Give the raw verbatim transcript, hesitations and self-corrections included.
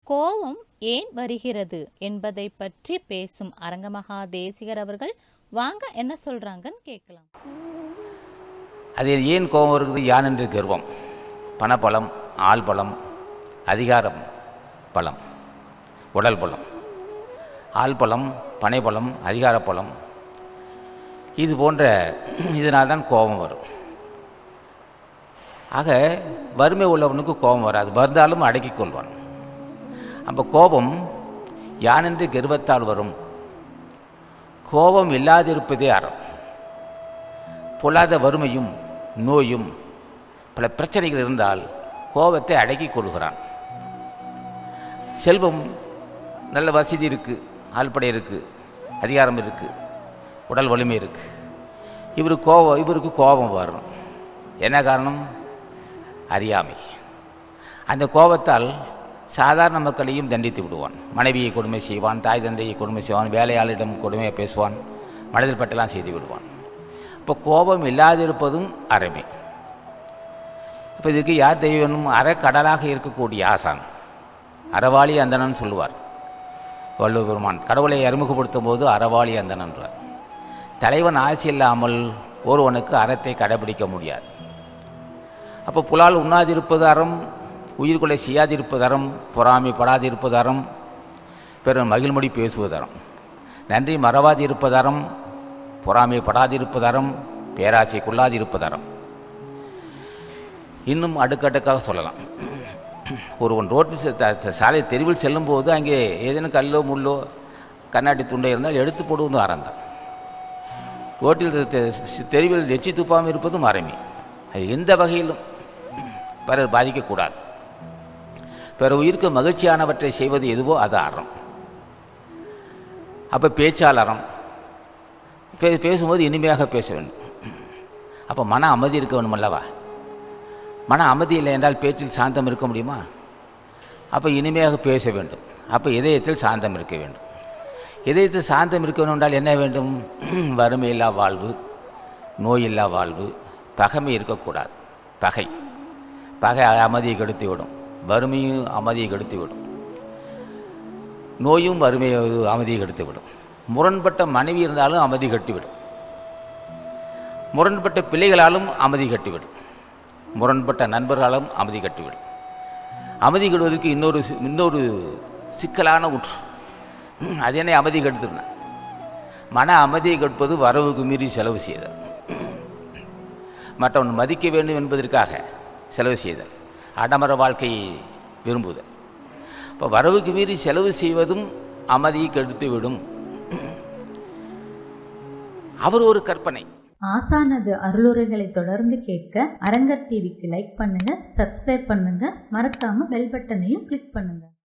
கோபம் ஏன் வருகிறது என்பதை பற்றி பேசும் அரங்கமகா தேசிகர் அவர்கள் வாங்க என்ன சொல்றாங்கன்னு கேட்கலாம். அது ஏன் கோபம் வருகிறது? யான் என்று கர்வம், பணபலம், ஆள் பலம், அதிகாரம் பலம், உடல் பலம், ஆள் பலம், பனை பலம், அதிகார பலம், இது போன்ற இதனால்தான் கோபம் வரும். ஆக வறுமை உள்ளவனுக்கு கோபம் வராது, வருந்தாலும் அடக்கிக் கொள்வான். அப்போ கோபம் யானென்று கர்வத்தால் வரும். கோபம் இல்லாதிருப்பதே அறம். பொல்லாத வறுமையும் நோயும் பல பிரச்சனைகள் இருந்தால் கோபத்தை அடக்கிக் கொள்கிறான். செல்வம், நல்ல வசதி இருக்குது, ஆள்படை இருக்குது, அதிகாரம் இருக்குது, உடல் வலிமை இருக்குது, இவருக்கு கோபம் இவருக்கு கோபம் வரும். என்ன காரணம்? அறியாமை. அந்த கோபத்தால் சாதாரண மக்களையும் தண்டித்து விடுவான். மனைவியை கொடுமை செய்வான், தாய் தந்தையை கொடுமை செய்வான், வேலையாளிடம் கொடுமையை பேசுவான், மனதில் பட்டெல்லாம் செய்து விடுவான். இப்போ கோபம் இல்லாதிருப்பதும் அறமே. இப்போ இதுக்கு யார் தெய்வனும் அறக்கடலாக இருக்கக்கூடிய ஆசான், அறவாளி அந்தணன் சொல்லுவார் வள்ளுவர் பெருமான். கடவுளை அறிமுகப்படுத்தும் போது அறவாளி அந்தணன்றார். தலைவன் ஆசை இல்லாமல் ஒருவனுக்கு அறத்தை கடைபிடிக்க முடியாது. அப்போ புலால் உண்ணாதிருப்பது அறம், உயிர்கொலை செய்யாதிருப்பது அறம், பொறாமைப்படாதிருப்பது அறம், பிறர் மகிழ்மொழி பேசுவது அறம், நன்றி மறவாதிருப்பது அறம், பொறாமைப்படாதிருப்பது அறம், பேராசை கொள்ளாதிருப்பது அறம். இன்னும் அடுக்கடுக்காக சொல்லலாம். ஒருவன் ரோட்டு சாலை தெருவில் செல்லும்போது அங்கே ஏதேனும் கல்லோ முள்ளோ கண்ணாடி துண்டை இருந்தால் எடுத்து போடுவதும் அறந்தான். ரோட்டில் தெருவில் எச்சி துப்பாமல் இருப்பதும் அறமே. அது எந்த வகையிலும் பிறர் பாதிக்கக்கூடாது. பிற உயிருக்கு மகிழ்ச்சியானவற்றை செய்வது எதுவோ அது அறம். அப்போ பேச்சால் அறம். பே பேசும்போது இனிமையாக பேச வேண்டும். அப்போ மன அமைதி இருக்க வேணும் அல்லவா? மன அமைதி இல்லை என்றால் பேச்சில் சாந்தம் இருக்க முடியுமா? அப்போ இனிமையாக பேச வேண்டும். அப்போ இதயத்தில் சாந்தம் இருக்க வேண்டும். இதயத்தில் சாந்தம் இருக்க வேண்டும் என்றால் என்ன வேண்டும்? வறுமையில்லா வாழ்வு, நோயில்லா வாழ்வு, பகைமை இருக்கக்கூடாது. பகை பகை அமைதியை கெடுத்து விடும், வறுமையும் அமைதியை கெடுத்து விடும், நோயும் வறுமையை அமைதியை கெடுத்து விடும். முரண்பட்ட மனைவி இருந்தாலும் அமைதி கட்டிவிடும், முரண்பட்ட பிள்ளைகளாலும் அமைதி கட்டிவிடும், முரண்பட்ட நண்பர்களாலும் அமைதி கட்டிவிடும். அமைதி கெடுவதற்கு இன்னொரு இன்னொரு சிக்கலான ஊற்று. அது என்ன அமைதி கெடுத்துருந்தேன்? மன அமைதியை கெடுப்பது வரவுக்கு மீறி செலவு செய்தல், மற்றவன் மதிக்க வேண்டும் என்பதற்காக செலவு செய்தல், ஆடம்பர வாழ்க்கையை விரும்புதல். இப்போ வரவுக்கு மீறி செலவு செய்வதும் அமைதியை கெடுத்துவிடும். அவர் ஒரு கற்பனை. ஆசானது அருளுரைகளை தொடர்ந்து கேட்க அரங்கர் டிவிக்கு லைக் பண்ணுங்க, சப்ஸ்கிரைப் பண்ணுங்க, மறக்காம பெல் பட்டனையும் கிளிக் பண்ணுங்க.